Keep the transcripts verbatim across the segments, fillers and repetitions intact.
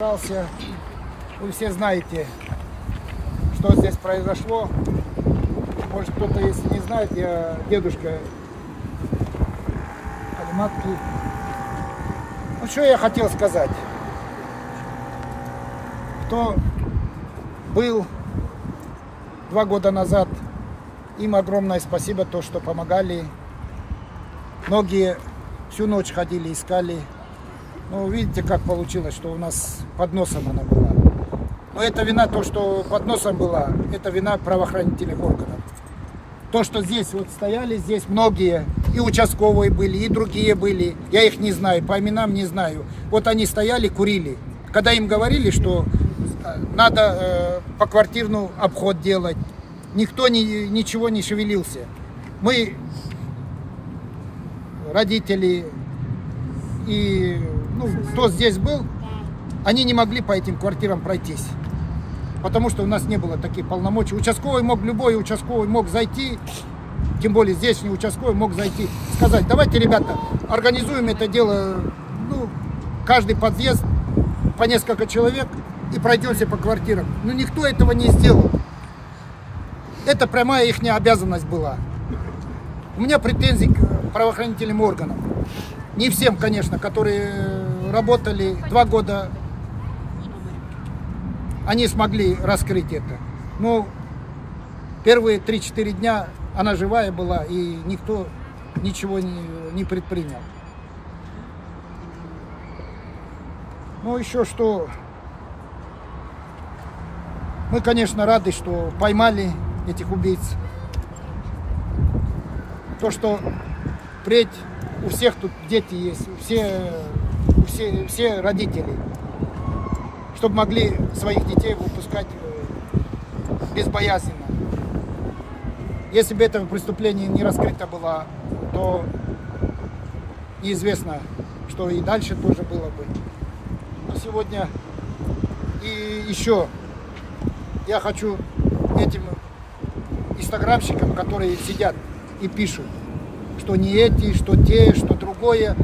Вы все знаете, что здесь произошло. Может, кто-то, если не знает, я дедушка Алиматки. Ну, что я хотел сказать. Кто был два года назад, им огромное спасибо, то, что помогали. Многие всю ночь ходили, искали. Ну, видите, как получилось, что у нас под носом она была. Но это вина, то, что под носом была, это вина правоохранительных органов. То, что здесь вот стояли, здесь многие, и участковые были, и другие были, я их не знаю, по именам не знаю. Вот они стояли, курили. Когда им говорили, что надо э, поквартирный обход делать, никто ни, ничего не шевелился. Мы, родители и ну, кто здесь был, они не могли по этим квартирам пройтись. Потому что у нас не было таких полномочий. Участковый мог, любой участковый мог зайти, тем более здешний участковый мог зайти, сказать: давайте, ребята, организуем это дело, ну, каждый подъезд по несколько человек и пройдемся по квартирам. Но никто этого не сделал. Это прямая их обязанность была. У меня претензий к правоохранительным органам. Не всем, конечно, которые работали два года, они смогли раскрыть это. Но первые три-четыре дня она живая была, и никто ничего не, не предпринял. Ну, еще что, мы, конечно, рады, что поймали этих убийц. То, что впредь у всех тут дети есть, у все, у все, все родители, чтобы могли своих детей выпускать безбоязненно. Если бы это преступление не раскрыто было, то неизвестно, что и дальше тоже было бы. Но сегодня и еще я хочу этим инстаграмщикам, которые сидят и пишут, что не эти, что те, что другое,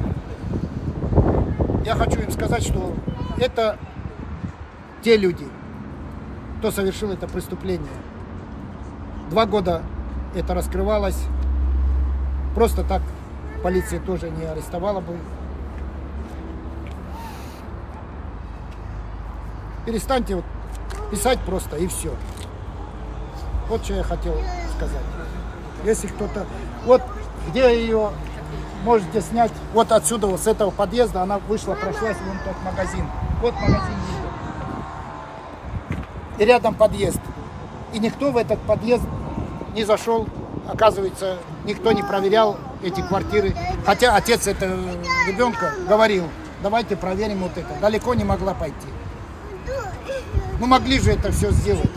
я хочу им сказать, что это те люди, кто совершил это преступление. Два года это раскрывалось. Просто так полиция тоже не арестовала бы. Перестаньте вот писать просто и все. Вот что я хотел сказать. Если кто-то... Вот где ее можете снять. Вот отсюда, вот с этого подъезда она вышла, прошлась вон тот магазин. Вот магазин. И рядом подъезд. И никто в этот подъезд не зашел. Оказывается, никто не проверял эти квартиры. Хотя отец этого ребенка говорил: давайте проверим вот это. Далеко не могла пойти. Ну, могли же это все сделать.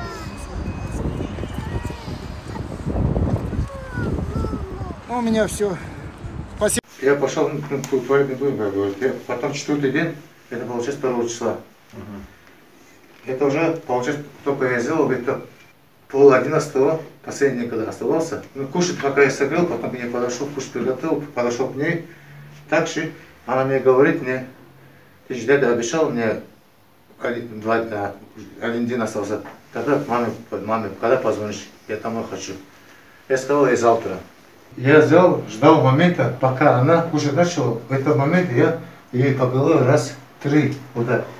Ну, у меня все. Спасибо. Я пошел, ну, не будем говорить. Потом четвертый день, это получается второго числа. Uh-huh. Это уже, получается, только я сделал, это пол одиннадцатого, последний, когда оставался. Ну, кушать пока я согрел, потом я подошел, кушать приготовил, подошел к ней. Так же она мне говорит, мне, ты же дядя обещал мне, один, два, один день остался. Тогда маме, маме, когда позвонишь, я домой хочу. Я сказал ей завтра. Я взял, ждал момента, пока она кушать начала. В этот момент я ей поговорил раз три. Вот так.